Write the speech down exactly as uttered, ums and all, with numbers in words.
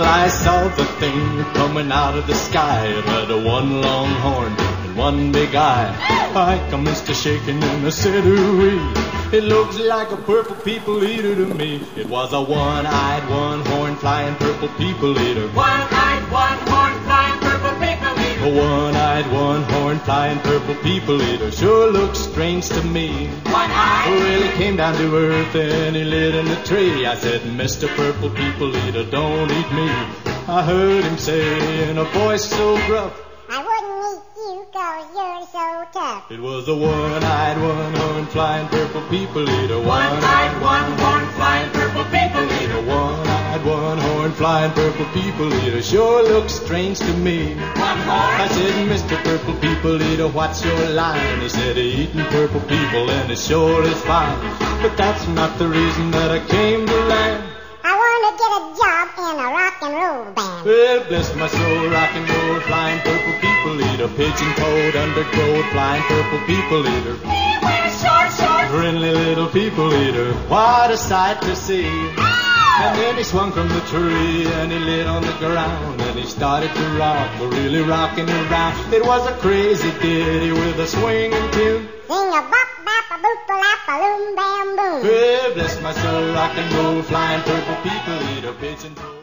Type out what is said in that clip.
I saw the thing coming out of the sky. It had a one long horn and one big eye. I commenced to shaking and I said, ooh-wee, it looks like a purple people eater to me. It was a one-eyed, one-horned, flying purple people eater. One-eyed, one-horned, flying purple people eater. A one-eyed, one-horned, flying purple people eater sure looks strange to me. One-eyed. Well, he came down to earth and he lit in a tree. I said, Mister Purple People Eater, don't eat me. I heard him say in a voice so gruff, I wouldn't eat you 'cause you're so tough. it was a one-eyed, one-horned, flying purple people eater. One-eyed, one-horned, flying purple people eater. One-eyed, one-horned, flying purple people eater sure looks strange to me. One-horned. I said, Mister Purple People Eater, what's your line? He said, eating purple people and it sure is fine. But that's not the reason that I came to land. I want to get a job in a rock and roll band. Well, bless my soul, rock and roll, flying purple people eater. Pigeon-toed, undergrowth, flying purple people eater. He wears short shorts. Friendly little people eater, what a sight to see. And then he swung from the tree and he lit on the ground and he started to rock, really rocking around. It was a crazy ditty with a swinging tune. Sing a bop, bop, a boop, a lap, a loom, bam, boom. Well, bless my soul, rock and roll, flying purple people eater, pigeon-toed.